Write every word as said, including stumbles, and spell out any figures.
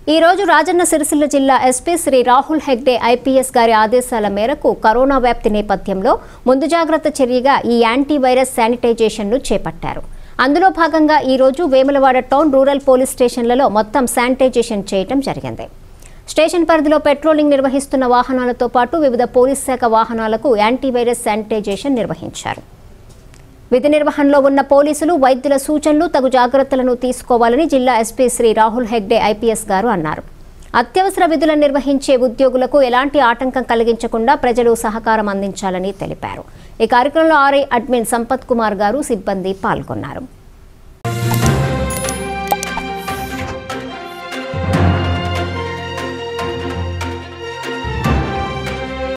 ఈ రోజు రాజన్న సిరిసిల్ల జిల్లా ఎస్పీ శ్రీ రాహుల్ హెగ్డే ఐపీఎస్ గారి ఆదేశాల మేరకు కరోనా వ్యాప్తి నేపథ్యంలో ముందు జాగ్రత్త చర్యగా ఈ యాంటీవైరస్ శానిటైజేషన్ ను చేపట్టారు. అందులో భాగంగా ఈ రోజు వేములవాడ టౌన్ రూరల్ పోలీస్ స్టేషన్లలో మొత్తం శానిటైజేషన్ చేయడం జరిగింది. స్టేషన్ పరిధిలో పెట్రోలింగ్ నిర్వహిస్తున్న వాహనాలతో పాటు వివిధ పోలీస్ శాఖ వాహనాలకు యాంటీవైరస్ శానిటైజేషన్ నిర్వహించారు. విధి నిర్వహణలో ఉన్న పోలీసులు వైద్యుల సూచనలు తగు జాగ్రత్తలను తీసుకోవాలని జిల్లా ఎస్పీ శ్రీ రాహుల్ హెగ్డే ఐపీఎస్ గారు అన్నారు. అత్యవసర విధులను నిర్వహించే ఉద్యోగులకు ఎలాంటి ఆటంకం కలిగించకుండా ప్రజలు సహకారం అందించాలని తెలిపారు. ఈ కార్యక్రమంలో ఆర్ఐ అడ్మిన్ సంపత్ కుమార్ గారు సిబ్బంది పాల్గొన్నారు.